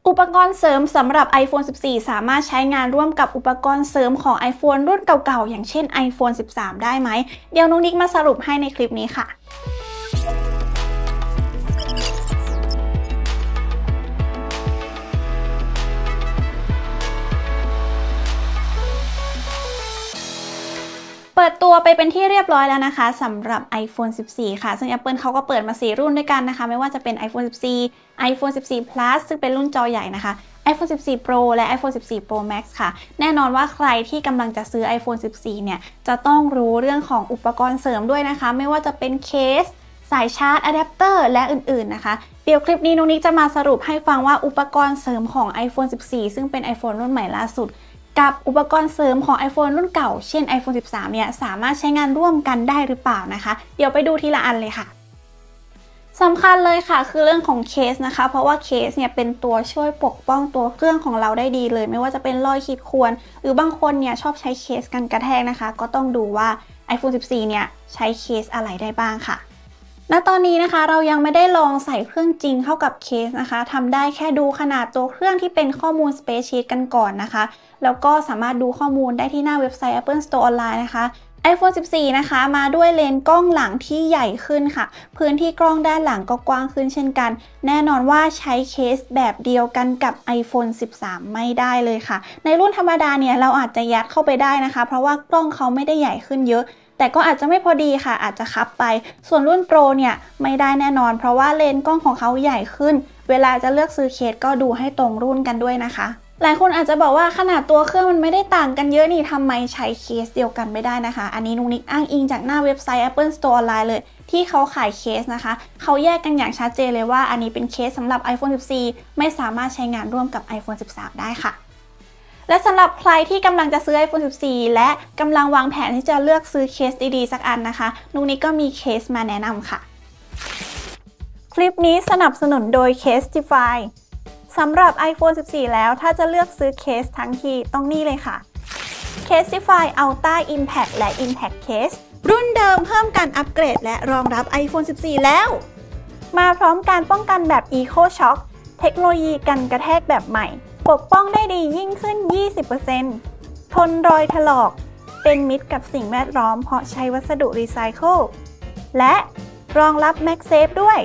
อุปกรณ์เสริมสำหรับ iPhone 14 สามารถใช้งานร่วมกับอุปกรณ์เสริมของ iPhone รุ่นเก่าๆอย่างเช่น iPhone 13 ได้ไหมเดี๋ยวนุ๊กนิกมาสรุปให้ในคลิปนี้ค่ะเปิดตัวไปเป็นที่เรียบร้อยแล้วนะคะสำหรับ iPhone 14 ค่ะซึ่ง Apple เขาก็เปิดมา4รุ่นด้วยกันนะคะไม่ว่าจะเป็น iPhone 14 iPhone 14 Plus ซึ่งเป็นรุ่นจอใหญ่นะคะ iPhone 14 Pro และ iPhone 14 Pro Max ค่ะแน่นอนว่าใครที่กำลังจะซื้อ iPhone 14 เนี่ยจะต้องรู้เรื่องของอุปกรณ์เสริมด้วยนะคะไม่ว่าจะเป็นเคสสายชาร์จอะแดปเตอร์และอื่นๆนะคะเดี๋ยวคลิปนี้นุ๊กนิกจะมาสรุปให้ฟังว่าอุปกรณ์เสริมของ iPhone 14 ซึ่งเป็น iPhone รุ่นใหม่ล่าสุดกับอุปกรณ์เสริมของ iPhone รุ่นเก่าเช่น iPhone 13 เนี่ยสามารถใช้งานร่วมกันได้หรือเปล่านะคะเดี๋ยวไปดูทีละอันเลยค่ะสำคัญเลยค่ะคือเรื่องของเคสนะคะเพราะว่าเคสเนี่ยเป็นตัวช่วยปกป้องตัวเครื่องของเราได้ดีเลยไม่ว่าจะเป็นรอยขีดข่วนหรือบางคนเนี่ยชอบใช้เคสกันกระแทกนะคะก็ต้องดูว่า iPhone 14 เนี่ยใช้เคสอะไรได้บ้างค่ะณตอนนี้นะคะเรายังไม่ได้ลองใส่เครื่องจริงเข้ากับเคสนะคะทำได้แค่ดูขนาดตัวเครื่องที่เป็นข้อมูล Space Sheet กันก่อนนะคะแล้วก็สามารถดูข้อมูลได้ที่หน้าเว็บไซต์ Apple Store Online นะคะ iPhone 14 นะคะมาด้วยเลนส์กล้องหลังที่ใหญ่ขึ้นค่ะพื้นที่กล้องด้านหลังก็กว้างขึ้นเช่นกันแน่นอนว่าใช้เคสแบบเดียวกันกับ iPhone 13 ไม่ได้เลยค่ะในรุ่นธรรมดาเนี่ยเราอาจจะยัดเข้าไปได้นะคะเพราะว่ากล้องเขาไม่ได้ใหญ่ขึ้นเยอะแต่ก็อาจจะไม่พอดีค่ะอาจจะคับไปส่วนรุ่นโปรเนี่ยไม่ได้แน่นอนเพราะว่าเลนส์กล้องของเขาใหญ่ขึ้นเวลาจะเลือกซื้อเคสก็ดูให้ตรงรุ่นกันด้วยนะคะหลายคนอาจจะบอกว่าขนาดตัวเครื่องมันไม่ได้ต่างกันเยอะนี่ทำไมใช้เคสเดียวกันไม่ได้นะคะอันนี้นุ๊กนิกอ้างอิงจากหน้าเว็บไซต์ Apple Store Online เลยที่เขาขายเคสนะคะเขาแยกกันอย่างชัดเจนเลยว่าอันนี้เป็นเคสสำหรับ iPhone 14 ไม่สามารถใช้งานร่วมกับ iPhone 13 ได้ค่ะและสำหรับใครที่กำลังจะซื้อ iPhone 14 และกำลังวางแผนที่จะเลือกซื้อเคสดีๆสักอันนะคะนุ๊กนิกก็มีเคสมาแนะนำค่ะคลิปนี้สนับสนุนโดย Casetifyสำหรับ iPhone 14 แล้วถ้าจะเลือกซื้อเคสทั้งทีต้องนี่เลยค่ะ Casetify Ultra Impact และ Impact Case รุ่นเดิมเพิ่มการอัปเกรดและรองรับ iPhone 14 แล้วมาพร้อมการป้องกันแบบ Eco Shock เทคโนโลยีกันกระแทกแบบใหม่ปกป้องได้ดียิ่งขึ้น 20% ทนรอยถลอกเป็นมิตรกับสิ่งแวดล้อมเพราะใช้วัสดุรีไซเคิลและรองรับ MagSafe ด้วย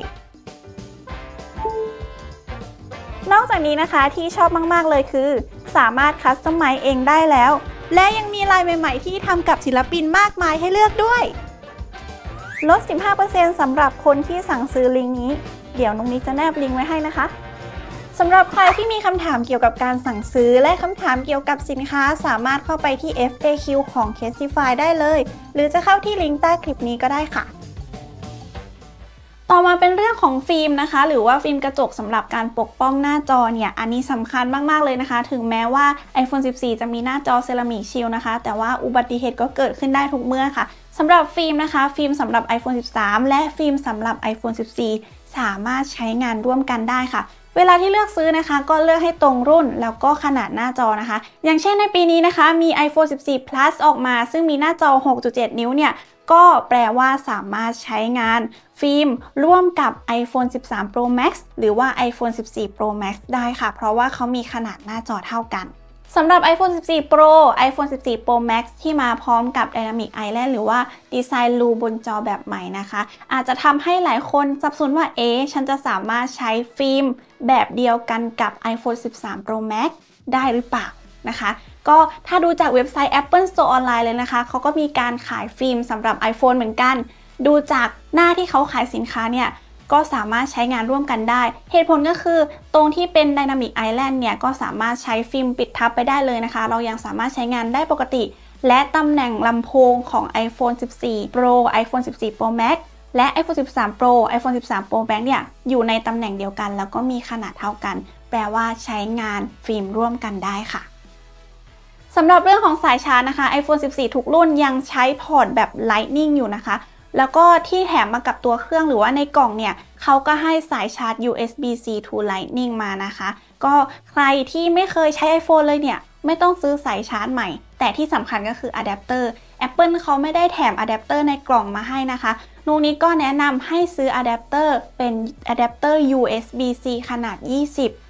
นอกจากนี้นะคะที่ชอบมากๆเลยคือสามารถคัสตอมไมซ์เองได้แล้วและยังมีลายใหม่ๆที่ทำกับศิลปินมากมายให้เลือกด้วยลด 15% สำหรับคนที่สั่งซื้อลิงก์นี้เดี๋ยวนุ๊กนิกจะแนบลิงก์ไว้ให้นะคะสำหรับใครที่มีคำถามเกี่ยวกับการสั่งซื้อและคำถามเกี่ยวกับสินค้าสามารถเข้าไปที่ FAQ ของ Casetify ได้เลยหรือจะเข้าที่ลิงก์ใต้คลิปนี้ก็ได้ค่ะต่อมาเป็นเรื่องของฟิล์มนะคะหรือว่าฟิล์มกระจกสำหรับการปกป้องหน้าจอเนี่ยอันนี้สำคัญมากๆเลยนะคะถึงแม้ว่า iPhone 14 จะมีหน้าจอเซรามิกชิลด์นะคะแต่ว่าอุบัติเหตุก็เกิดขึ้นได้ทุกเมื่อค่ะสำหรับฟิล์มนะคะฟิล์มสำหรับ iPhone 13 และฟิล์มสำหรับ iPhone 14 สามารถใช้งานร่วมกันได้ค่ะเวลาที่เลือกซื้อนะคะก็เลือกให้ตรงรุ่นแล้วก็ขนาดหน้าจอนะคะอย่างเช่นในปีนี้นะคะมี iPhone 14 Plus ออกมาซึ่งมีหน้าจอ 6.7 นิ้วเนี่ยก็แปลว่าสามารถใช้งานฟิล์มร่วมกับ iPhone 13 Pro Max หรือว่า iPhone 14 Pro Max ได้ค่ะเพราะว่าเขามีขนาดหน้าจอเท่ากันสำหรับ iPhone 14 Pro iPhone 14 Pro Max ที่มาพร้อมกับ Dynamic Island หรือว่าดีไซน์รูบนจอแบบใหม่นะคะอาจจะทำให้หลายคนสับสนว่าฉันจะสามารถใช้ฟิล์มแบบเดียวกันกับ iPhone 13 Pro Max ได้หรือเปล่านะคะก็ถ้าดูจากเว็บไซต์ Apple Store Online เลยนะคะเขาก็มีการขายฟิล์มสำหรับ iPhone เหมือนกันดูจากหน้าที่เขาขายสินค้าเนี่ยก็สามารถใช้งานร่วมกันได้เหตุผลก็คือตรงที่เป็น Dynamic Island เนี่ยก็สามารถใช้ฟิล์มปิดทับไปได้เลยนะคะเรายังสามารถใช้งานได้ปกติและตำแหน่งลำโพงของ iPhone 14 Pro iPhone 14 Pro Max และ iPhone 13 Pro iPhone 13 Pro Max เนี่ยอยู่ในตำแหน่งเดียวกันแล้วก็มีขนาดเท่ากันแปลว่าใช้งานฟิล์มร่วมกันได้ค่ะสำหรับเรื่องของสายชาร์จนะคะ iPhone 14 ทุกรุ่นยังใช้พอร์ตแบบ Lightning อยู่นะคะแล้วก็ที่แถมมากับตัวเครื่องหรือว่าในกล่องเนี่ยเขาก็ให้สายชาร์จ USB-C to Lightning มานะคะก็ใครที่ไม่เคยใช้ iPhone เลยเนี่ยไม่ต้องซื้อสายชาร์จใหม่แต่ที่สำคัญก็คืออะแดปเตอร์ Apple เขาไม่ได้แถมอะแดปเตอร์ในกล่องมาให้นะคะนุ๊กนิกก็แนะนำให้ซื้ออะแดปเตอร์เป็นอะแดปเตอร์ USB-C ขนาด 20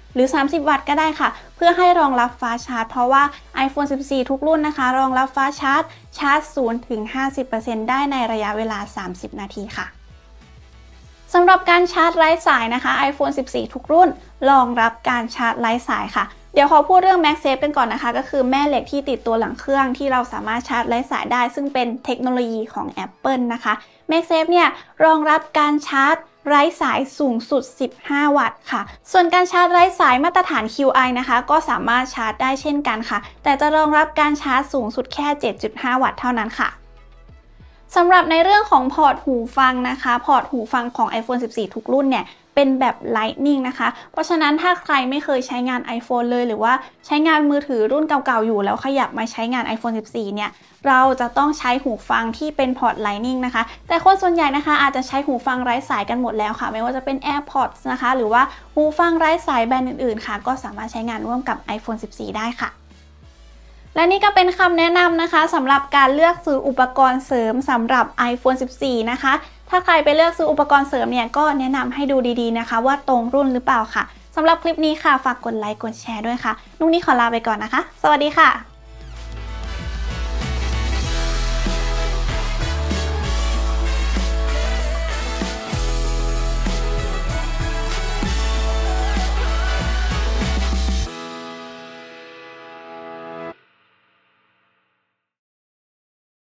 หรือ30 วัตต์ก็ได้ค่ะเพื่อให้รองรับฟ้าชาร์จเพราะว่า iPhone 14 ทุกรุ่นนะคะรองรับฟ้าชาร์จ 0-50% ได้ในระยะเวลา 30 นาทีค่ะสำหรับการชาร์จไร้สายนะคะ iPhone 14 ทุกรุ่นรองรับการชาร์จไร้สายค่ะเดี๋ยวขอพูดเรื่อง MagSafe กันก่อนนะคะก็คือแม่เหล็กที่ติดตัวหลังเครื่องที่เราสามารถชาร์จไร้สายได้ซึ่งเป็นเทคโนโลยีของ Apple นะคะ MagSafe เนี่ยรองรับการชาร์จไร้สายสูงสุด 15 วัตต์ค่ะส่วนการชาร์จไร้สายมาตรฐาน QI นะคะก็สามารถชาร์จได้เช่นกันค่ะแต่จะรองรับการชาร์จสูงสุดแค่ 7.5 วัตต์เท่านั้นค่ะสำหรับในเรื่องของพอร์ตหูฟังนะคะพอร์ตหูฟังของ iPhone 14 ทุกรุ่นเนี่ยเป็นแบบ Lightning นะคะเพราะฉะนั้นถ้าใครไม่เคยใช้งาน iPhone เลยหรือว่าใช้งานมือถือรุ่นเก่าๆอยู่แล้วขยับมาใช้งาน iPhone 14 เนี่ยเราจะต้องใช้หูฟังที่เป็นพอร์ต Lightning นะคะแต่คนส่วนใหญ่นะคะอาจจะใช้หูฟังไร้สายกันหมดแล้วค่ะไม่ว่าจะเป็น AirPods นะคะหรือว่าหูฟังไร้สายแบรนด์อื่นๆค่ะก็สามารถใช้งานร่วมกับ iPhone 14 ได้ค่ะและนี่ก็เป็นคำแนะนำนะคะสำหรับการเลือกซื้ออุปกรณ์เสริมสำหรับ iPhone 14 นะคะถ้าใครไปเลือกซื้ออุปกรณ์เสริมเนี่ยก็แนะนำให้ดูดีๆนะคะว่าตรงรุ่นหรือเปล่าค่ะสำหรับคลิปนี้ค่ะฝากกดไลค์กดแชร์ด้วยค่ะนุ๊กนี่ขอลาไปก่อนนะคะสวัสดีค่ะ